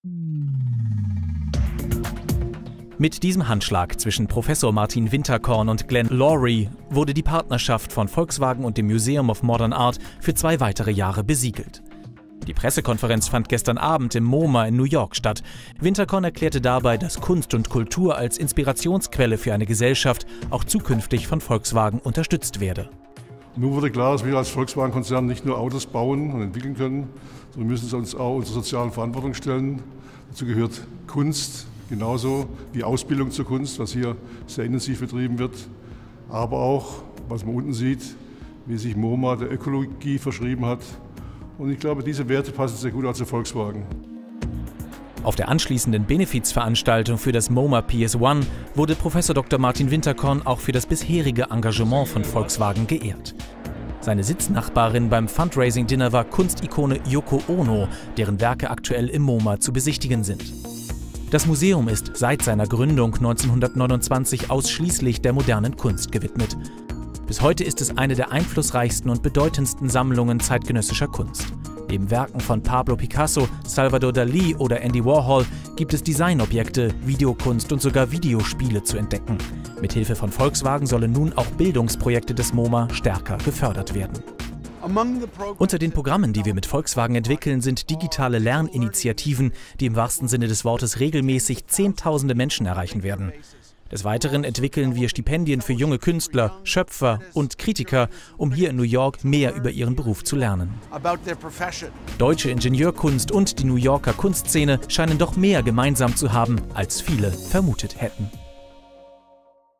Mit diesem Handschlag zwischen Professor Martin Winterkorn und Glenn Loury wurde die Partnerschaft von Volkswagen und dem Museum of Modern Art für 2 weitere Jahre besiegelt. Die Pressekonferenz fand gestern Abend im MoMA in New York statt. Winterkorn erklärte dabei, dass Kunst und Kultur als Inspirationsquelle für eine Gesellschaft auch zukünftig von Volkswagen unterstützt werde. Nun wurde klar, dass wir als Volkswagen-Konzern nicht nur Autos bauen und entwickeln können, sondern wir müssen uns auch unserer sozialen Verantwortung stellen. Dazu gehört Kunst, genauso wie Ausbildung zur Kunst, was hier sehr intensiv betrieben wird. Aber auch, was man unten sieht, wie sich MoMA der Ökologie verschrieben hat. Und ich glaube, diese Werte passen sehr gut auch zu Volkswagen. Auf der anschließenden Benefizveranstaltung für das MoMA PS1 wurde Prof. Dr. Martin Winterkorn auch für das bisherige Engagement von Volkswagen geehrt. Seine Sitznachbarin beim Fundraising-Dinner war Kunstikone Yoko Ono, deren Werke aktuell im MoMA zu besichtigen sind. Das Museum ist seit seiner Gründung 1929 ausschließlich der modernen Kunst gewidmet. Bis heute ist es eine der einflussreichsten und bedeutendsten Sammlungen zeitgenössischer Kunst. Neben Werken von Pablo Picasso, Salvador Dalí oder Andy Warhol gibt es Designobjekte, Videokunst und sogar Videospiele zu entdecken. Mithilfe von Volkswagen sollen nun auch Bildungsprojekte des MoMA stärker gefördert werden. Unter den Programmen, die wir mit Volkswagen entwickeln, sind digitale Lerninitiativen, die im wahrsten Sinne des Wortes regelmäßig Zehntausende Menschen erreichen werden. Des Weiteren entwickeln wir Stipendien für junge Künstler, Schöpfer und Kritiker, um hier in New York mehr über ihren Beruf zu lernen. Deutsche Ingenieurkunst und die New Yorker Kunstszene scheinen doch mehr gemeinsam zu haben, als viele vermutet hätten.